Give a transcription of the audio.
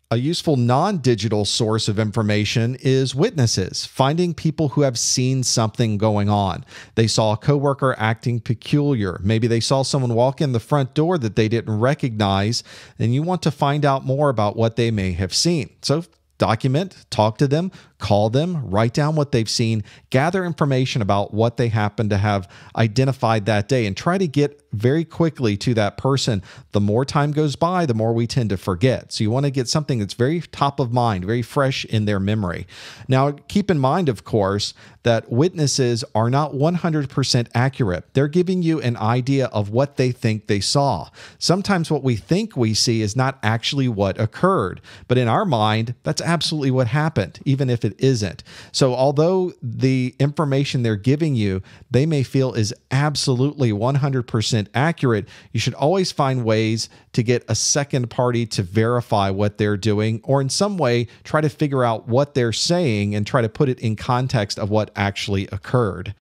A useful non-digital source of information is witnesses, finding people who have seen something going on. They saw a coworker acting peculiar. Maybe they saw someone walk in the front door that they didn't recognize, and you want to find out more about what they may have seen. So document, talk to them, call them, write down what they've seen, gather information about what they happen to have identified that day, and try to get very quickly to that person. The more time goes by, the more we tend to forget. So you want to get something that's very top of mind, very fresh in their memory. Now, keep in mind, of course, that witnesses are not 100% accurate. They're giving you an idea of what they think they saw. Sometimes what we think we see is not actually what occurred, but in our mind, that's absolutely what happened, even if it isn't. So although the information they're giving you, they may feel is absolutely 100% accurate, you should always find ways to get a second party to verify what they're doing, or in some way try to figure out what they're saying and try to put it in context of what actually occurred.